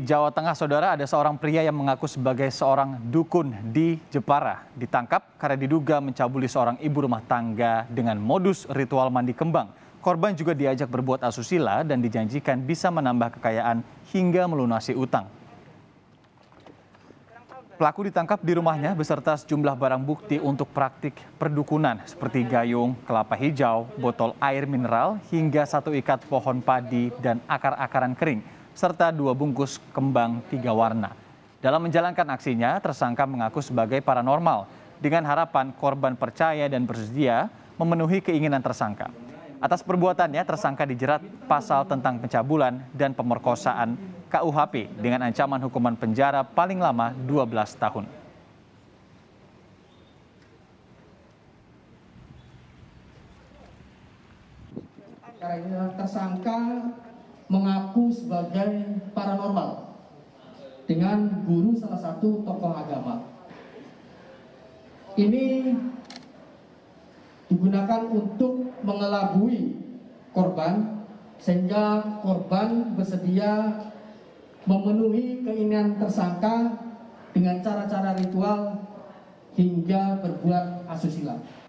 Jawa Tengah, saudara, ada seorang pria yang mengaku sebagai seorang dukun di Jepara. Ditangkap karena diduga mencabuli seorang ibu rumah tangga dengan modus ritual mandi kembang. Korban juga diajak berbuat asusila dan dijanjikan bisa menambah kekayaan hingga melunasi utang. Pelaku ditangkap di rumahnya beserta sejumlah barang bukti untuk praktik perdukunan seperti gayung, kelapa hijau, botol air mineral, hingga satu ikat pohon padi dan akar-akaran kering, serta 2 bungkus kembang 3 warna. Dalam menjalankan aksinya, tersangka mengaku sebagai paranormal dengan harapan korban percaya dan bersedia memenuhi keinginan tersangka. Atas perbuatannya, tersangka dijerat pasal tentang pencabulan dan pemerkosaan KUHP dengan ancaman hukuman penjara paling lama 12 tahun. Tersangka mengaku sebagai paranormal dengan guru salah satu tokoh agama. Ini digunakan untuk mengelabui korban sehingga korban bersedia memenuhi keinginan tersangka dengan cara-cara ritual hingga berbuat asusila.